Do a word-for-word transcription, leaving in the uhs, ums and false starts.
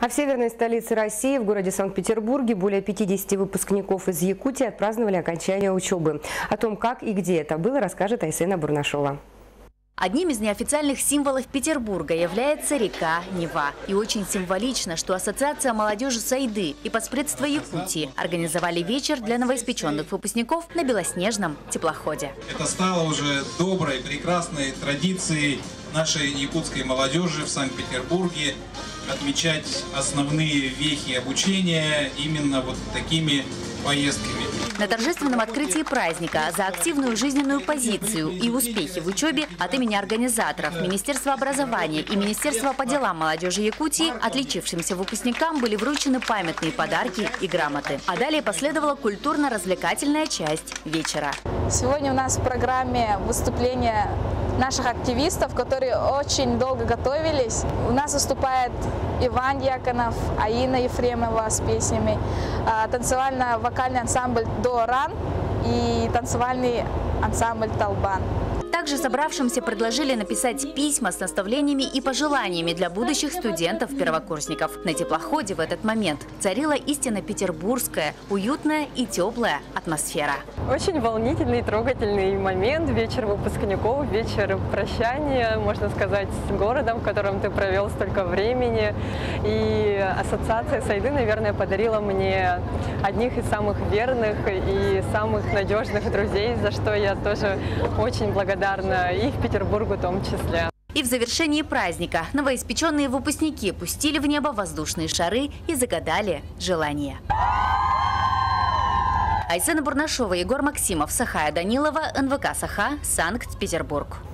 А в северной столице России, в городе Санкт-Петербурге, более пятидесяти выпускников из Якутии отпраздновали окончание учебы. О том, как и где это было, расскажет Айсена Бурнашова. Одним из неофициальных символов Петербурга является река Нева. И очень символично, что Ассоциация молодежи Сайды и Поспредство Якутии организовали вечер для новоиспеченных выпускников на белоснежном теплоходе. Это стало уже доброй, прекрасной традицией нашей якутской молодежи в Санкт-Петербурге отмечать основные вехи обучения именно вот такими поездками. На торжественном открытии праздника за активную жизненную позицию и успехи в учебе от имени организаторов Министерства образования и Министерства по делам молодежи Якутии отличившимся выпускникам были вручены памятные подарки и грамоты. А далее последовала культурно-развлекательная часть вечера. Сегодня у нас в программе выступление наших активистов, которые очень долго готовились. У нас выступает Иван Яконов, Аина Ефремова с песнями, танцевально-вокальный ансамбль Доран и танцевальный ансамбль Талбан. Также собравшимся предложили написать письма с наставлениями и пожеланиями для будущих студентов-первокурсников. На теплоходе в этот момент царила истинно петербургская, уютная и теплая атмосфера. Очень волнительный и трогательный момент. Вечер выпускников, вечер прощания, можно сказать, с городом, в котором ты провел столько времени. И Ассоциация Сайды, наверное, подарила мне одних из самых верных и самых надежных друзей, за что я тоже очень благодарна. И в Петербургу в том числе. И в завершении праздника новоиспеченные выпускники пустили в небо воздушные шары и загадали желание. Айсена Бурнашова, Егор Максимов, Сахая Данилова, эн вэ ка «Саха», Санкт-Петербург.